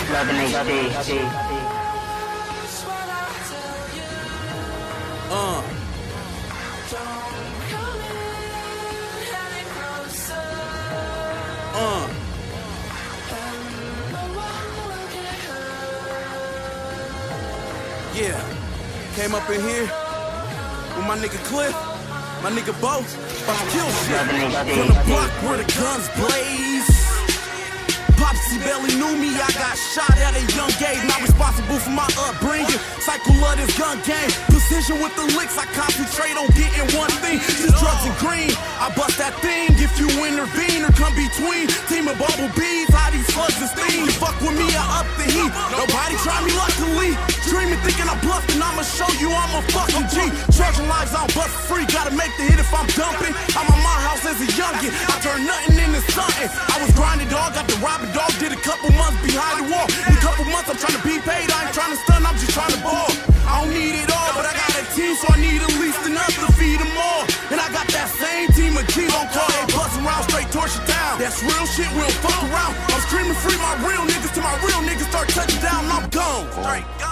Yeah, came up in here with my nigga Kliff, my nigga Bo, about to kill shit. From the block where the guns blaze. Popsy barely knew me, I got shot at a young age. Not responsible for my upbringing. Cycle of this gun game. Precision with the licks, I concentrate on getting one thing. Just drugs and green. I bust that thing if you intervene or come between. Team of bumblebees, how these slugs and steam. You fuck with me, I up the heat. Nobody try me luckily. Dreaming, thinking I'm bluffing, I'ma show you I'm a fucking G. Charging lives on bust free, gotta make the hit if I'm dumping. I'm on my house as a youngin', I turned nothing into something. I was grinding, dog, got the robbing dog, did a couple months behind the wall. In a couple months I'm trying to be paid, I ain't trying to stun, I'm just trying to ball. I don't need it all, but I got a team, so I need at least enough to feed them all. And I got that same team of G's on call, they bustin' around straight torch your town. That's real shit, we don't fuck around. I'm screaming free my real niggas till my real niggas start touching down and I'm gone. Straight gone.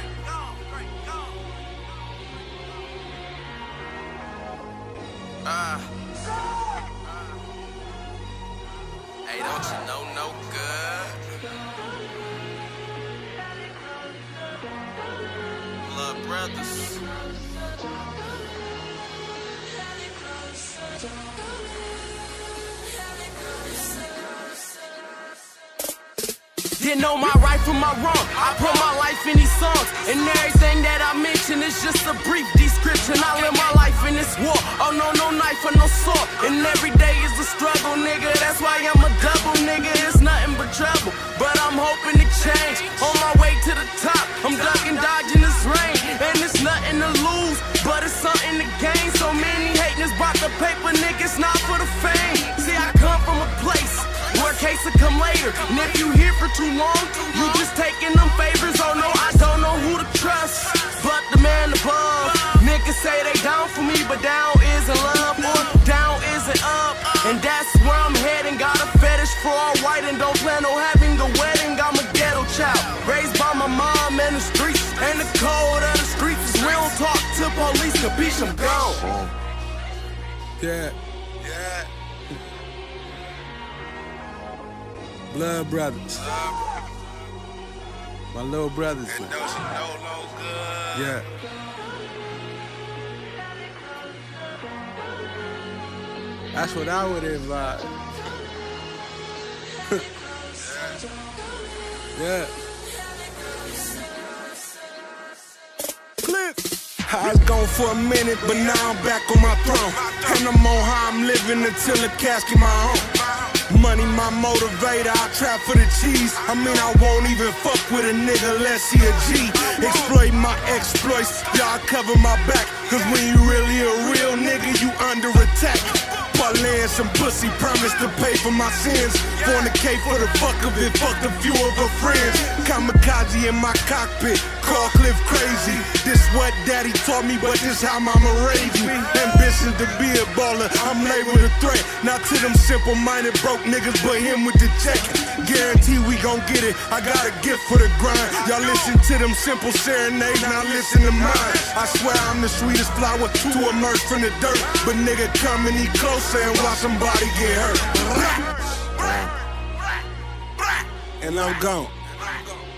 Hey, don't you know no good? BloodBrothers. Didn't know my right from my wrong. I put my life in these songs, and everything that I mention is just a brief description. I live my life in this war. Oh no, no knife or no sword. And every day is a struggle, nigga. That's why I'm a double, nigga. It's nothing but trouble, but I'm hoping to change. On my way to the top, I'm ducking, dodging this rain, and it's nothing to lose, but it's something to gain. So many hating brought the paper, niggas not for the fame. See, I come from a place where case will come later, and if you here for too long, you just taking them favors. Oh no, I don't know who to trust, but the man above. Niggas say they down for me, but down isn't love, or down isn't up, and that's where I'm heading. Got a fetish for all white and don't plan on having a wedding. I'm a ghetto child, raised by my mom in the streets, and the code of the streets is we don't talk to police, capiche, I'm gone. Yeah. BloodBrothers. My little brothers. And don't you know no good? Yeah. That's what I would advise. Yeah. Kliff. I was gone for a minute, but now I'm back on my throne. And I'm on how I'm living until the casket my home. Money my motivator, I trap for the cheese. I mean, I won't even fuck with a nigga unless he a G. Exploit my exploits, y'all cover my back. Cause when you really a real nigga, you under attack. Parlaying some pussy, promise to pay for my sins. Fornicate for the fuck of it, fucked a few of her friends. Kamikaze in my cockpit, call Kliff crazy. This what daddy taught me, but this how mama raised me. Ambition to be a baller, I'm labeled a threat. Not to them simple-minded broke niggas, but him with the check. Guarantee we gon' get it, I got a gift for the grind. Y'all listen to them simple serenades, now listen to mine. I swear I'm the sweetest flower to emerge from the dirt. But nigga come and eat closer and watch somebody get hurt. And I'm gone.